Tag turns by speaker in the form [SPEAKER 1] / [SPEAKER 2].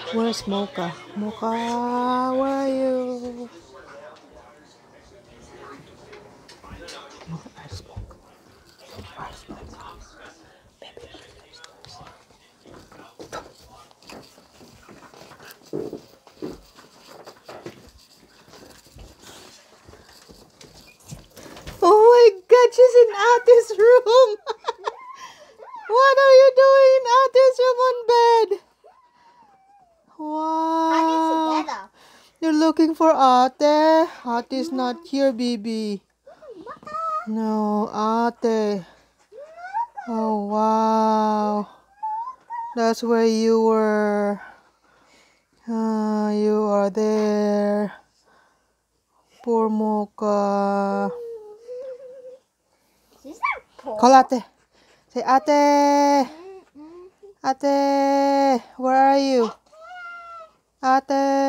[SPEAKER 1] Where's Mocha? Mocha, where are you? Where's Mocha? Where's Mocha? Baby, oh my God, she's in Ate's room. What are you doing in Ate's room on bed? Wow. You're looking for Ate. Ate's not here, baby. No, Ate. Oh, wow. That's where you were. You are there. Poor Mocha. Call Ate. Say, Ate. Ate. Where are you? Ate.